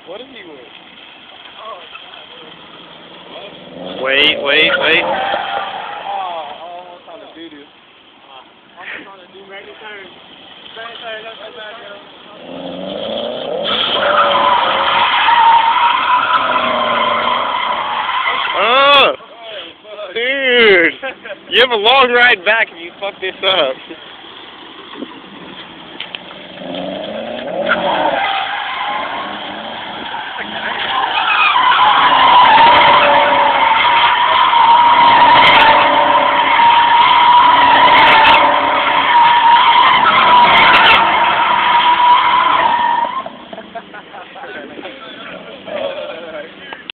What is he with? Wait. Oh, almost on the doo-doo. Almost on the do ready turn. Ready turn, let's go back, girl. Oh! Dude! You have a long ride back if you fuck this up.